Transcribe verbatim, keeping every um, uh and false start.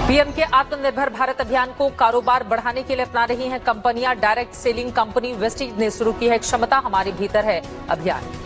PM के आत्मनिर्भर भारत अभियान को कारोबार बढ़ाने के लिए अपना रही हैं कंपनियां। डायरेक्ट सेलिंग कंपनी वेस्टीज ने शुरू की है क्षमता हमारे भीतर है अभियान।